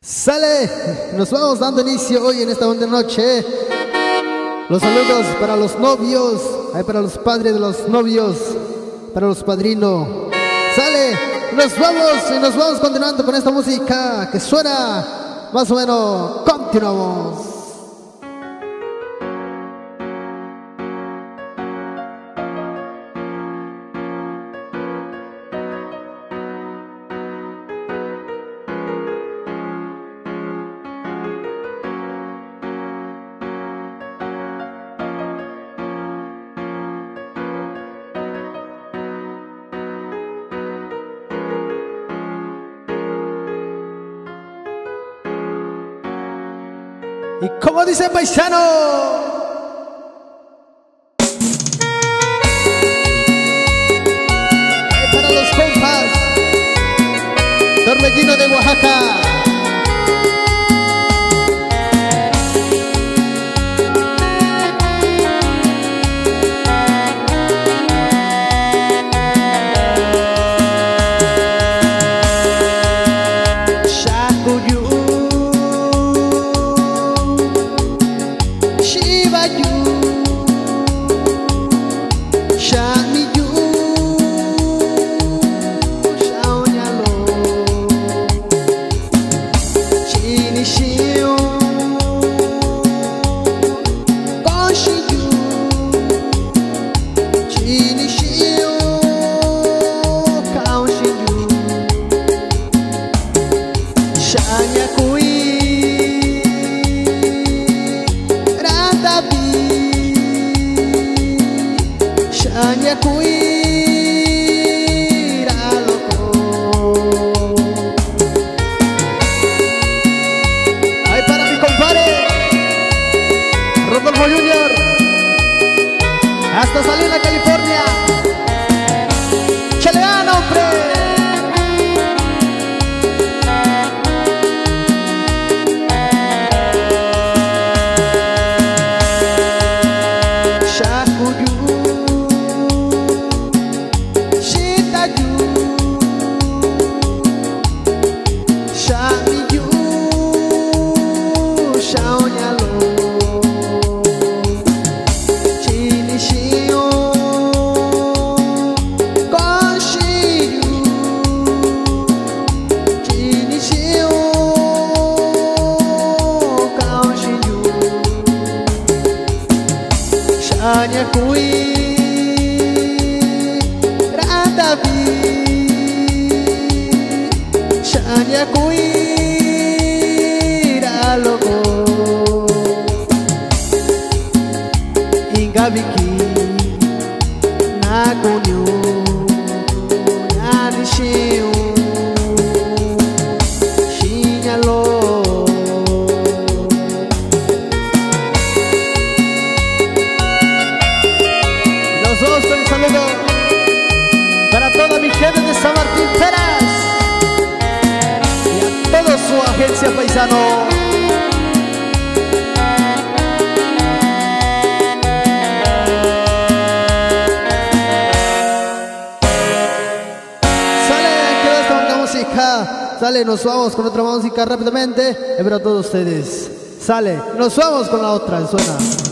Sale, nos vamos dando inicio hoy en esta bonita noche. Los saludos para los novios, para los padres de los novios, para los padrinos. Sale, nos vamos continuando con esta música que suena más o menos. Continuamos. Y como dice paisano, para los compas, Torbellino de Oaxaca. Junior, hasta Salinas, California. ¡Chaleana, hombre! Hanya kui radabi, hanya kui ralogo, ingabiki nakunyu nanishiu shinyalo. Un saludo para toda mi gente de San Martín Peras y a toda su agencia paisano. Sale, quedó esta bonita música. Sale, nos vamos con otra música rápidamente. Es para todos ustedes. Sale, nos vamos con la otra. Suena.